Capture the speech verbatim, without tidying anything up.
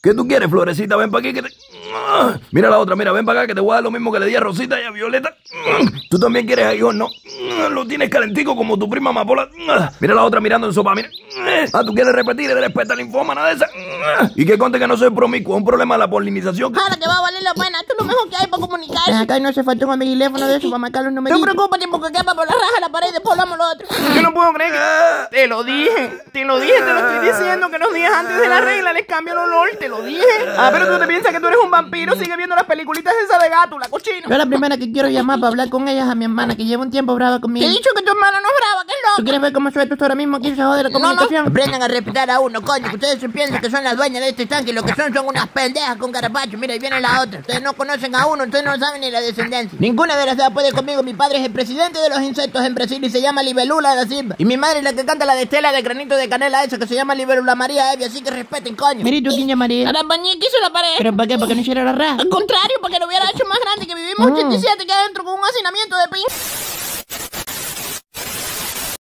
¿Qué tú quieres, Florecita? Ven para aquí que te... Mira la otra, mira, ven para acá que te voy a dar lo mismo que le di a Rosita y a Violeta. Tú también quieres aguijón, ¿no? Lo tienes calentico como tu prima Amapola. Mira la otra mirando en sopa, mira. Ah, ¿tú quieres repetir? ¿Eres pesta linfómana de esa? Y que conte que no soy promiscuo, es un problema de la polinización. Ahora te va a valer la pena, esto es lo mejor que hay para comunicarse. Acá no se faltó un teléfono de eso para marcar los numeritos. No preocúpate porque quepa por la raja de la pared y después hablamos lo otro. Yo no puedo creer que... Te lo dije, te lo dije, te lo estoy diciendo que los días antes de la regla les cambio el olor, te lo dije. Ah, pero tú te piensas que tú eres un vampiro, sigue viendo las peliculitas esas de gato, la cochina. Yo la primera que quiero llamar para hablar con ella es a mi hermana, que lleva un tiempo brava conmigo. Te he dicho que tu hermana no es brava, que es loca. ¿Tú quieres ver cómo soy tú ahora mismo? ¿Quién se jode la comunicación? No, no. Aprendan a respetar a uno, coño, que ustedes se piensan que son las dueñas de este estanque y lo que son son unas pendejas con carapacho. Mira, y viene la otra. Ustedes no conocen a uno, ustedes no saben ni la descendencia. Ninguna de las dos puede conmigo. Mi padre es el presidente de los insectos en Brasil y se llama Libélula da Silva. Y mi madre es la que canta la de Estela de granito de canela esa que se llama Libélula María Evia, así que respeten, coño. Mira, ¿y tú quién llamaría? A la bañía que hizo la pared. ¿Pero para qué? ¿Para que no hiciera la raja? Al contrario, para que lo hubiera hecho más grande, que vivimos Mm. ochenta y siete que adentro con un hacinamiento de pin.